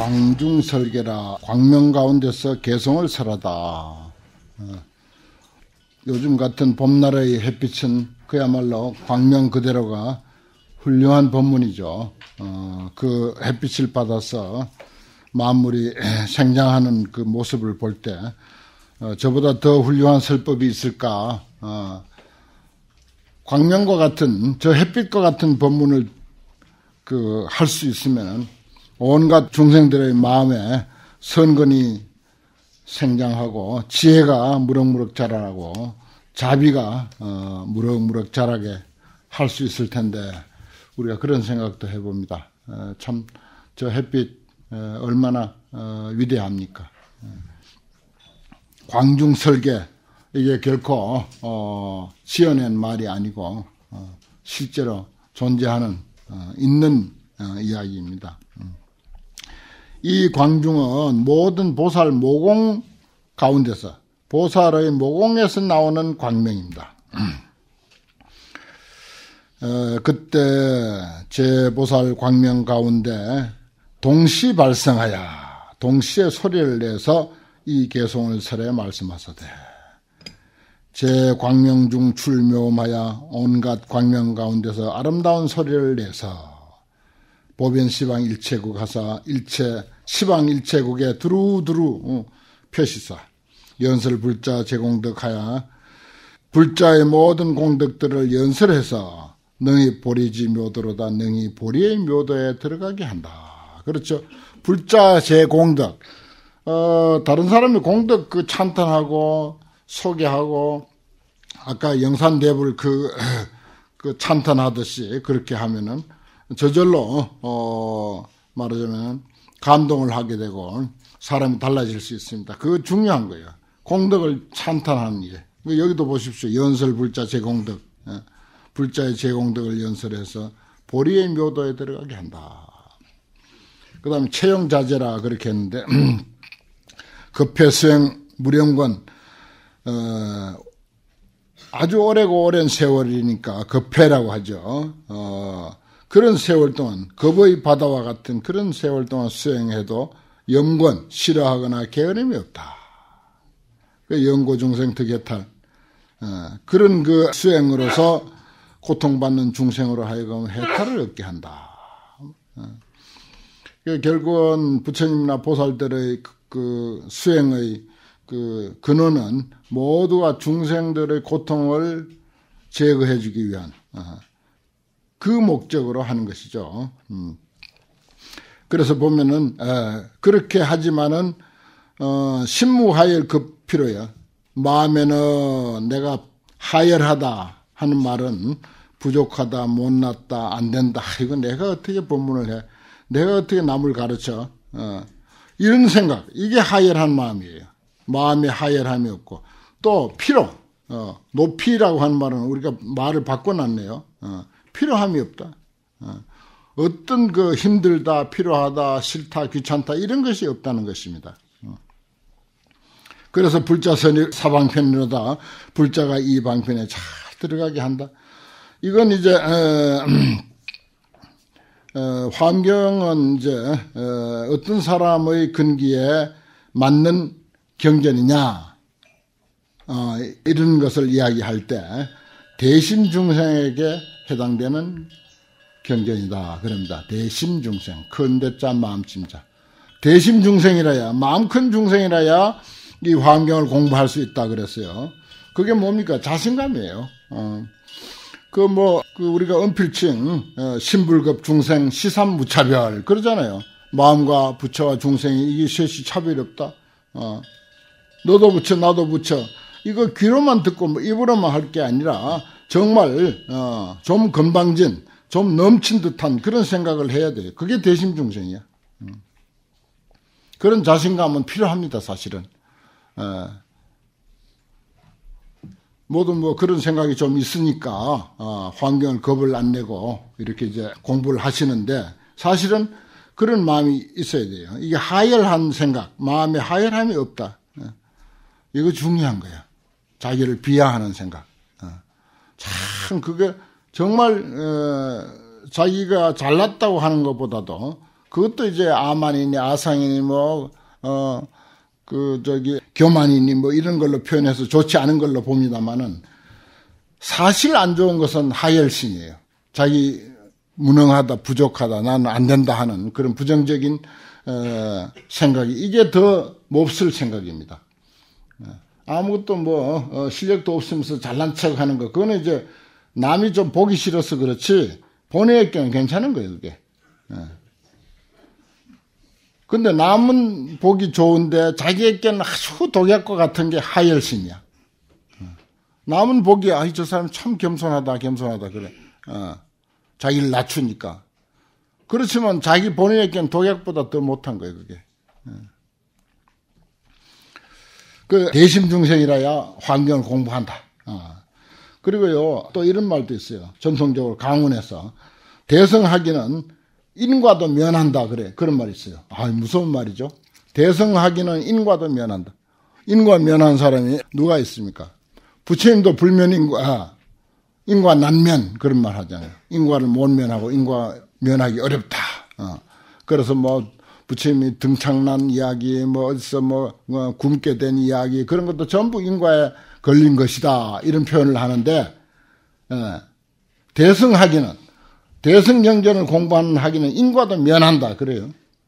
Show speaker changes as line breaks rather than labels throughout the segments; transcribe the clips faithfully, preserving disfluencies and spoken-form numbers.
광중설계라 광명 가운데서 개성을 설하다. 어, 요즘 같은 봄날의 햇빛은 그야말로 광명 그대로가 훌륭한 법문이죠. 어, 그 햇빛을 받아서 만물이 생장하는 그 모습을 볼 때 어, 저보다 더 훌륭한 설법이 있을까. 어, 광명과 같은 저 햇빛과 같은 법문을 그 할 수 있으면 온갖 중생들의 마음에 선근이 생장하고 지혜가 무럭무럭 자라고 자비가 어, 무럭무럭 자라게 할 수 있을 텐데 우리가 그런 생각도 해봅니다. 어, 참 저 햇빛 어, 얼마나 어, 위대합니까? 광중설계 이게 결코 어, 지어낸 말이 아니고 어, 실제로 존재하는 어, 있는 어, 이야기입니다. 이 광중은 모든 보살 모공 가운데서 보살의 모공에서 나오는 광명입니다. 어, 그때 제보살 광명 가운데 동시 발생하여 동시에 소리를 내서 이 개송을 설에 말씀하사되 제 광명 중 출묘하여 온갖 광명 가운데서 아름다운 소리를 내서 보변 시방 일체국 하사 일체 시방 일체국에 두루두루 표시사 연설 불자 제공덕하여 불자의 모든 공덕들을 연설해서 능히 보리지 묘도로다 능히 보리의 묘도에 들어가게 한다. 그렇죠. 불자 제공덕 어, 다른 사람이 공덕 그 찬탄하고 소개하고 아까 영산대불 그, 그 찬탄하듯이 그렇게 하면은 저절로 어, 말하자면 감동을 하게 되고 사람이 달라질 수 있습니다. 그거 중요한 거예요. 공덕을 찬탄하는 일. 여기도 보십시오. 연설 불자 제공덕. 불자의 제공덕을 연설해서 보리의 묘도에 들어가게 한다. 그 다음에 채용자제라 그렇게 했는데 급회수행 무령권 어, 아주 오래고 오랜 세월이니까 급회라고 하죠. 어, 그런 세월 동안 겁의 바다와 같은 그런 세월 동안 수행해도 염권 싫어하거나 게으름이 없다. 그 영고중생 득해탈 어, 그런 그 수행으로서 고통받는 중생으로 하여금 해탈을 얻게 한다. 어. 결국은 부처님이나 보살들의 그, 그 수행의 그 근원은 모두가 중생들의 고통을 제거해 주기 위한 어, 그 목적으로 하는 것이죠. 음. 그래서 보면은 에, 그렇게 하지만은 어, 신무하열 급필요야. 마음에는 내가 하열하다 하는 말은 부족하다, 못났다, 안 된다. 이거 내가 어떻게 법문을 해? 내가 어떻게 남을 가르쳐? 어, 이런 생각. 이게 하열한 마음이에요. 마음에 하열함이 없고 또 필요. 어, 높이라고 하는 말은 우리가 말을 바꿔놨네요. 어, 필요함이 없다. 어, 어떤 그 힘들다, 필요하다, 싫다, 귀찮다 이런 것이 없다는 것입니다. 어. 그래서 불자선이 사방편이로다. 불자가 이 방편에 잘 들어가게 한다. 이건 이제 어, 어, 환경은 이제 어, 어떤 사람의 근기에 맞는 경전이냐 어, 이런 것을 이야기할 때 대심중생에게 해당되는 경전이다 그럽니다. 대심중생 큰 대자 마음심자 대심중생이라야 마음 큰 중생이라야 이 환경을 공부할 수 있다 그랬어요. 그게 뭡니까? 자신감이에요. 어. 그 뭐 그 우리가 은필칭 어, 신불급 중생 시삼무차별 그러잖아요. 마음과 부처와 중생이 이게 셋이 차별이 없다. 어. 너도 부처 나도 부처 이거 귀로만 듣고 뭐 입으로만 할 게 아니라 정말 어, 좀 건방진 좀 넘친 듯한 그런 생각을 해야 돼요. 그게 대심중생이야. 음. 그런 자신감은 필요합니다. 사실은. 어. 모두 뭐 그런 생각이 좀 있으니까 어, 환경을 겁을 안 내고 이렇게 이제 공부를 하시는데 사실은 그런 마음이 있어야 돼요. 이게 하열한 생각, 마음에 하열함이 없다. 어. 이거 중요한 거야. 자기를 비하하는 생각. 어. 참 그게 정말 어, 자기가 잘났다고 하는 것보다도 그것도 이제 아만이니 아상이니 뭐, 어, 그, 저기, 교만이니 뭐 이런 걸로 표현해서 좋지 않은 걸로 봅니다만은 사실 안 좋은 것은 하열심이에요. 자기 무능하다, 부족하다, 나는 안 된다 하는 그런 부정적인, 어, 생각이 이게 더 몹쓸 생각입니다. 아무것도 뭐, 어, 실력도 없으면서 잘난 척 하는 거, 그거는 이제 남이 좀 보기 싫어서 그렇지, 본인에게는 괜찮은 거예요, 그게. 예. 근데 남은 보기 좋은데 자기에게는 아주 독약과 같은 게 하열심이야. 남은 보기에, 아이, 저 사람 참 겸손하다, 겸손하다, 그래. 어, 자기를 낮추니까. 그렇지만 자기 본인에게는 독약보다 더 못한 거예요, 그게. 예. 그, 대심중생이라야 환경을 공부한다. 어. 그리고요, 또 이런 말도 있어요. 전통적으로 강원에서. 대성하기는 인과도 면한다, 그래. 그런 말이 있어요. 아, 무서운 말이죠. 대성하기는 인과도 면한다. 인과 면한 사람이 누가 있습니까? 부처님도 불면인과, 인과 난면, 그런 말 하잖아요. 인과를 못 면하고 인과 면하기 어렵다. 어. 그래서 뭐, 부처님이 등창난 이야기, 뭐, 어디서 뭐, 뭐, 굶게 된 이야기, 그런 것도 전부 인과에 걸린 것이다. 이런 표현을 하는데, 예, 대성하기는, 대성경전을 공부하는 하기는 인과도 면한다. 그래요.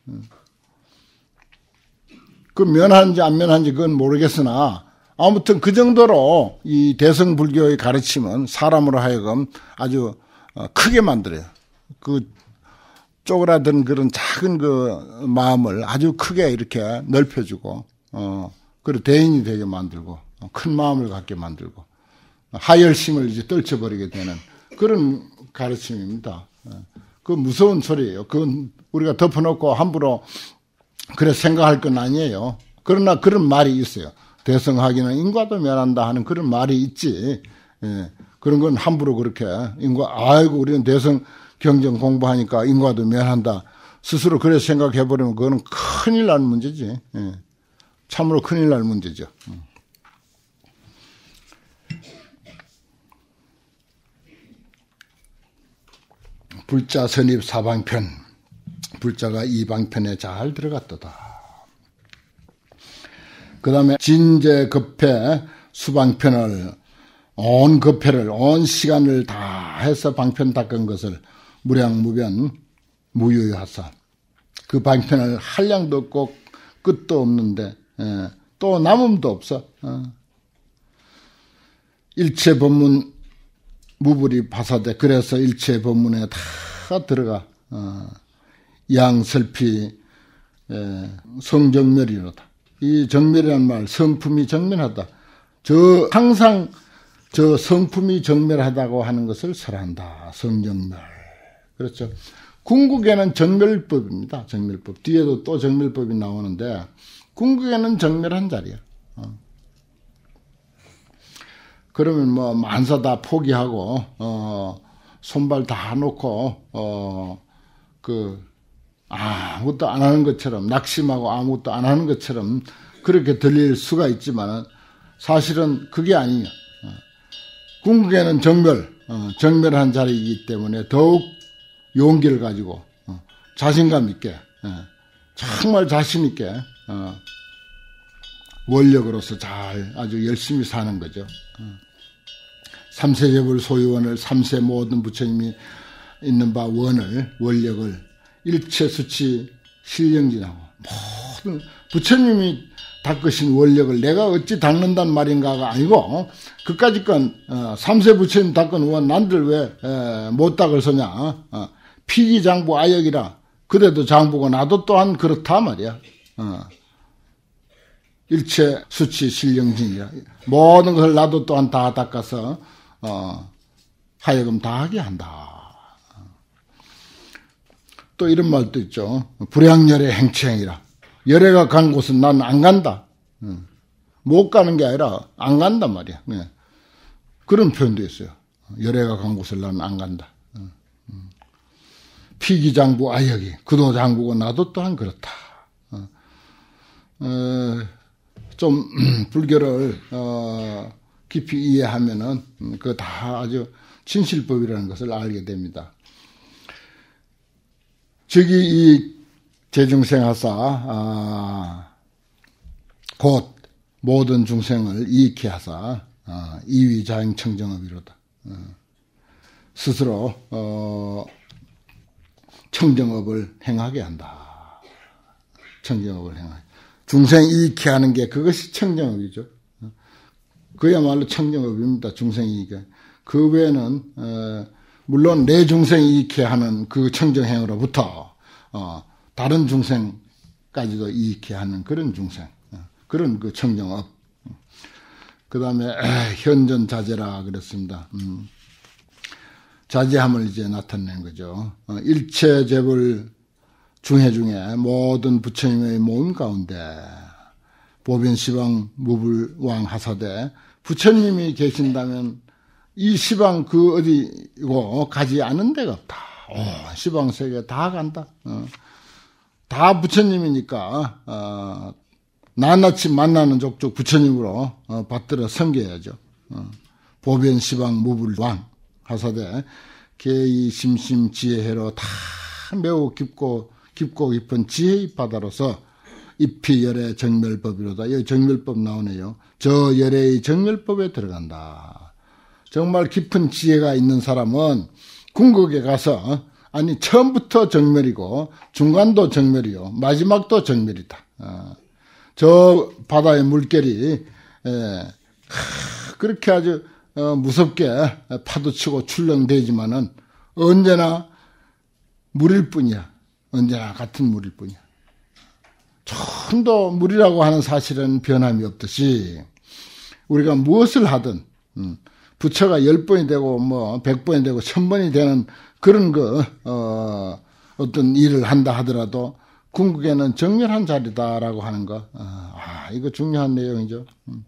그 면하는지 안 면하는지 그건 모르겠으나, 아무튼 그 정도로 이 대성불교의 가르침은 사람으로 하여금 아주 크게 만들어요. 그 쪼그라든 그런 작은 그 마음을 아주 크게 이렇게 넓혀주고, 어, 그리고 대인이 되게 만들고, 큰 마음을 갖게 만들고, 하열심을 이제 떨쳐버리게 되는 그런 가르침입니다. 그 무서운 소리예요. 그건 우리가 덮어놓고 함부로 그래 생각할 건 아니에요. 그러나 그런 말이 있어요. 대성하기는 인과도 면한다 하는 그런 말이 있지. 예. 그런 건 함부로 그렇게 인과, 아이고 우리는 대성 경전 공부하니까 인과도 면한다. 스스로 그래 생각해버리면 그거는 큰일 날 문제지. 예. 참으로 큰일 날 문제죠. 불자 선입 사방편. 불자가 이방편에 잘 들어갔도다. 그 다음에 진제급회 수방편을 온 급회를 온 시간을 다 해서 방편 닦은 것을 무량무변 무유하사 그 방편을 한량도 없고 끝도 없는데 예, 또 남음도 없어. 어. 일체 법문 무불이 파사돼. 그래서 일체 법문에 다 들어가. 어. 양설피 예, 성정멸이로다. 이 정멸이라는 말, 성품이 정멸하다. 저 항상 저 성품이 정멸하다고 하는 것을 설한다. 성정멸. 그렇죠. 궁극에는 정멸법입니다. 정멸법. 뒤에도 또 정멸법이 나오는데 궁극에는 정멸한 자리야. 어. 그러면 뭐 만사 다 포기하고 어, 손발 다 놓고 어, 그 아무것도 안 하는 것처럼 낙심하고 아무것도 안 하는 것처럼 그렇게 들릴 수가 있지만 사실은 그게 아니에요. 궁극에는 정멸, 어, 정멸한 자리이기 때문에 더욱 용기를 가지고 어, 자신감 있게 어, 정말 자신 있게 어, 원력으로서 잘 아주 열심히 사는 거죠. 어. 삼세제불 소유원을 삼세 모든 부처님이 있는 바 원을 원력을 일체수치 실령진하고 모든 부처님이 닦으신 원력을 내가 어찌 닦는단 말인가가 아니고 그까짓 건 어, 삼세 부처님 닦은 원 난들 왜 못 닦을 서냐. 어, 피기장부 아역이라 그래도 장부고 나도 또한 그렇다 말이야. 어. 일체 수치 실령진이라 모든 것을 나도 또한 다 닦아서 어, 하여금 다 하게 한다. 또 이런 말도 있죠. 불량열의 행치행이라. 열애가 간 곳은 난 안 간다. 응. 못 가는 게 아니라 안 간단 말이야. 네. 그런 표현도 있어요. 열애가 간 곳을 난 안 간다. 응. 응. 피기장부 아역이 그도 장부고 나도 또한 그렇다. 어. 어, 좀 불교를 어, 깊이 이해하면은 그거 다 아주 진실법이라는 것을 알게 됩니다. 저기 이 제중생하사 아, 곧 모든 중생을 이익케 하사 아, 이위자행 청정업이로다. 어, 스스로 어, 청정업을 행하게 한다. 청정업을 행하게. 중생 이익케 하는 게 그것이 청정업이죠. 그야말로 청정업입니다. 중생 이익에. 그 외에는 어, 물론 내 중생 이익케 하는 그 청정행으로부터 어, 다른 중생까지도 이익케 하는 그런 중생, 어, 그런 그 청정업. 그 다음에 현전 자제라 그랬습니다. 음. 자제함을 이제 나타내는 거죠. 어, 일체 재불 중해 중에 모든 부처님의 모임 가운데 보변 시방 무불왕 하사대 부처님이 계신다면 이 시방 그 어디고 가지 않은 데가 없다. 오, 시방 세계 다 간다. 어. 다 부처님이니까 어, 낱낱이 만나는 족족 부처님으로 어, 받들어 섬겨야죠. 어. 보변 시방 무불왕 하사대 개의 심심 지혜해로 다 매우 깊고 깊고 깊은 지혜의 바다로서 입히 열의 정멸법이로다. 여기 정멸법 나오네요. 저 열의 정멸법에 들어간다. 정말 깊은 지혜가 있는 사람은 궁극에 가서 아니 처음부터 정멸이고 중간도 정멸이요 마지막도 정멸이다. 어, 저 바다의 물결이 에, 그렇게 아주 어, 무섭게 파도치고 출렁대지만은 언제나 물일 뿐이야. 언제나 같은 물일 뿐이야. 조금도 물이라고 하는 사실은 변함이 없듯이 우리가 무엇을 하든 음, 부처가 열 번이 되고 뭐 백 번이 되고 천 번이 되는 그런 그 어, 어떤 일을 한다 하더라도 궁극에는 정멸한 자리다라고 하는 거. 아, 이거 중요한 내용이죠. 음.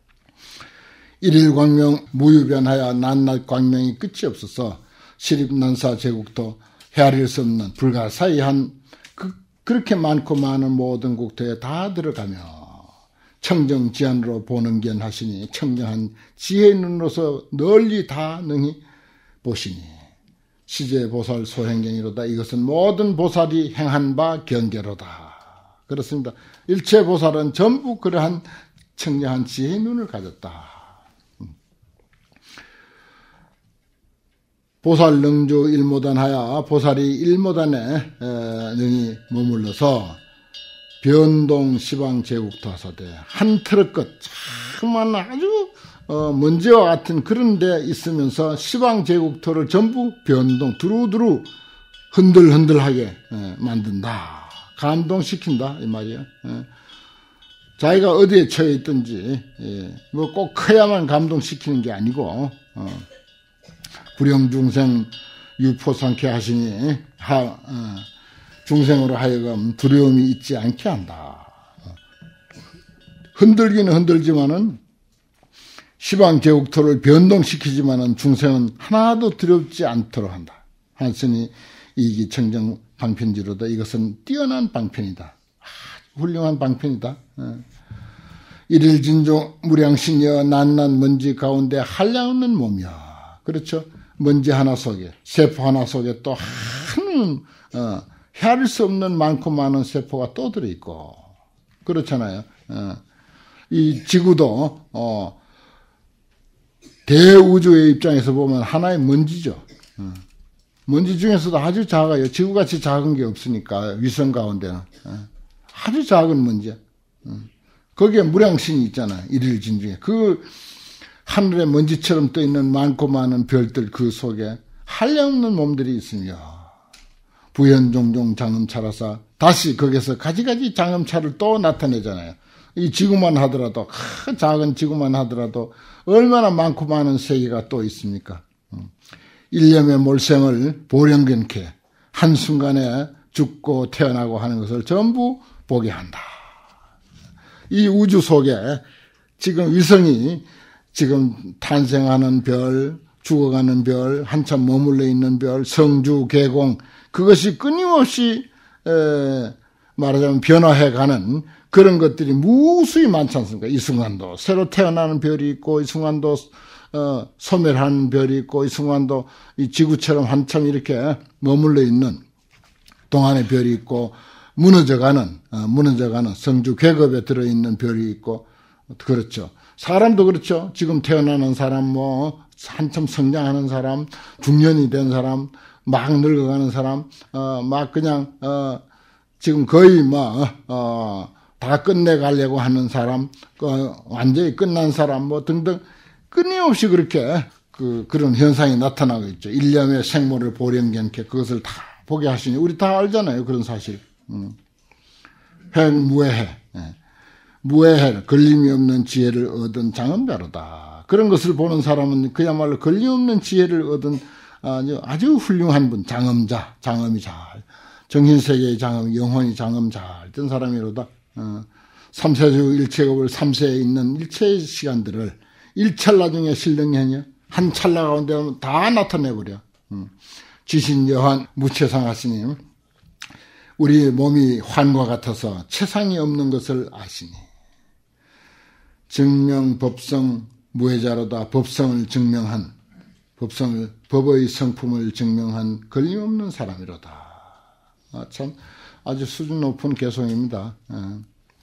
일일 광명 무유변하여 낱낱 광명이 끝이 없어서 시립난사 제국도 헤아릴 수 없는 불가사의한 그, 그렇게 많고 많은 모든 국토에 다 들어가며 청정지안으로 보는 견 하시니 청정한 지혜의 눈으로서 널리 다 능히 보시니 시제보살 소행견이로다. 이것은 모든 보살이 행한 바 경계로다. 그렇습니다. 일체 보살은 전부 그러한 청정한 지혜의 눈을 가졌다. 보살 능주 일모단하여 보살이 일모단에 능히 머물러서 변동 시방 제국도 하사대 한 트럭 끝 정말 아주 어, 먼지와 같은 그런 데 있으면서 시방 제국토를 전부 변동 두루두루 흔들흔들하게 에, 만든다. 감동시킨다 이 말이에요. 에. 자기가 어디에 처해 있든지 예, 뭐 꼭 커야만 감동시키는 게 아니고 어, 불영중생 유포상케 하시니 하, 어, 중생으로 하여금 두려움이 있지 않게 한다. 어. 흔들기는 흔들지만은 시방 제국토를 변동시키지만은 중생은 하나도 두렵지 않도록 한다. 하시니 이기 청정 방편지로다. 이것은 뛰어난 방편이다. 아, 훌륭한 방편이다. 어. 일일 진조 무량신여 낱낱 먼지 가운데 한량없는 몸이야. 그렇죠? 먼지 하나 속에 세포 하나 속에 또 한 어, 헤아릴 수 없는 많고 많은 세포가 또 들어있고 그렇잖아요. 어. 이 지구도 어, 대우주의 입장에서 보면 하나의 먼지죠. 어. 먼지 중에서도 아주 작아요. 지구같이 작은 게 없으니까 위성 가운데는 어. 아주 작은 먼지야. 어. 거기에 무량신이 있잖아요. 일일 진중에 그 하늘에 먼지처럼 떠있는 많고 많은 별들 그 속에 한량없는 몸들이 있으며 부현종종 장엄차라사 다시 거기서 가지가지 장엄차를 또 나타내잖아요. 이 지구만 하더라도 큰 작은 지구만 하더라도 얼마나 많고 많은 세계가 또 있습니까? 일념의 몰생을 보령견케 한순간에 죽고 태어나고 하는 것을 전부 보게 한다. 이 우주 속에 지금 위성이 지금 탄생하는 별, 죽어가는 별, 한참 머물러 있는 별, 성주, 계공 그것이 끊임없이 에, 말하자면 변화해가는 그런 것들이 무수히 많지 않습니까? 이 순간도 새로 태어나는 별이 있고 이 순간도 어, 소멸하는 별이 있고 이 순간도 이 지구처럼 한참 이렇게 머물러 있는 동안의 별이 있고 무너져가는 어, 무너져가는 성주 계급에 들어있는 별이 있고 그렇죠. 사람도 그렇죠. 지금 태어나는 사람, 뭐 한참 성장하는 사람, 중년이 된 사람, 막 늙어가는 사람, 어, 막 그냥 어, 지금 거의 뭐 어, 다 끝내가려고 하는 사람, 어, 완전히 끝난 사람, 뭐 등등 끊임없이 그렇게 그 그런 현상이 나타나고 있죠. 일념의 생모를 보령견케 그것을 다 보게 하시니 우리 다 알잖아요. 그런 사실. 음. 횡무해해. 예. 무해해, 걸림이 없는 지혜를 얻은 장엄자로다. 그런 것을 보는 사람은 그야말로 걸림없는 지혜를 얻은 아주, 아주 훌륭한 분, 장엄자, 장엄이 잘, 정신세계의 장엄, 영혼이 장엄 잘 된 사람이로다. 어, 삼세주 일체급을 삼세에 있는 일체의 시간들을 일찰나 중에 실등현이야. 한 찰나 가운데 다 나타내버려. 음. 지신 여한 무체상하시니 우리 몸이 환과 같아서 체상이 없는 것을 아시니 증명 법성 무해자로다. 법성을 증명한 법성을 법의 성품을 증명한 걸림없는 사람이로다. 아, 참 아주 수준 높은 개송입니다. 아.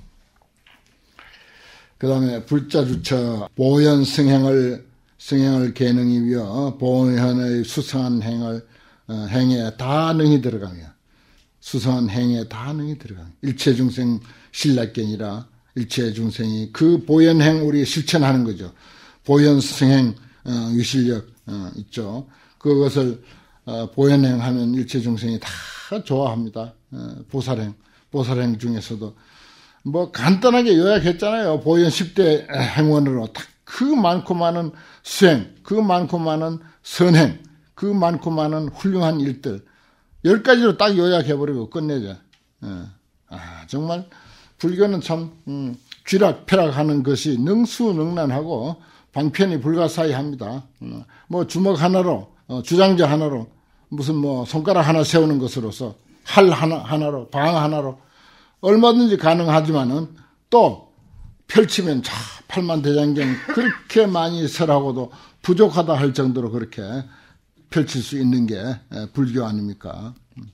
그 다음에 불자주처 보현 승행을 승행을 계능이 위여 보현의 수성한 행을 어, 행에 다 능히 들어가며 수성한 행에 다 능히 들어가며 일체 중생 신락견이라 일체 중생이 그 보현행 우리 실천하는 거죠. 보현 승행 어, 유실력 어, 있죠. 그것을 어, 보현행하면 일체 중생이 다 좋아합니다. 어, 보살행 보살행 중에서도 뭐 간단하게 요약했잖아요. 보현 십 대 행원으로 딱 그 많고 많은 수행, 그 많고 많은 선행, 그 많고 많은 훌륭한 일들 열 가지로 딱 요약해버리고 끝내죠. 예. 아, 정말 불교는 참 음, 쥐락펴락하는 것이 능수능란하고 방편이 불가사의합니다. 음, 뭐 주먹 하나로 어, 주장자 하나로 무슨 뭐 손가락 하나 세우는 것으로서 활 하나 하나로 방 하나로 얼마든지 가능하지만은 또 펼치면 자 팔만대장경 그렇게 많이 설하고도 부족하다 할 정도로 그렇게 펼칠 수 있는 게 불교 아닙니까?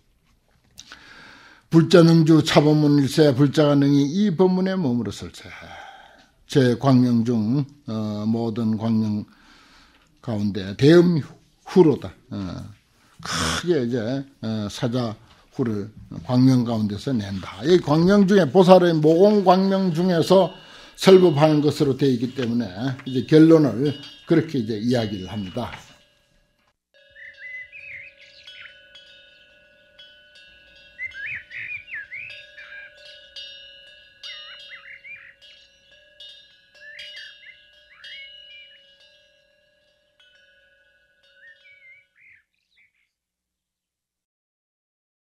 불자능주 차법문 일세 불자가 능히 이 법문에 머물었을세. 제 광명 중 어, 모든 광명 가운데 대음후로다. 어, 크게 이제 어, 사자후를 광명 가운데서 낸다. 이 광명 중에 보살의 모공 광명 중에서 설법하는 것으로 되어 있기 때문에 이제 결론을 그렇게 이제 이야기를 합니다.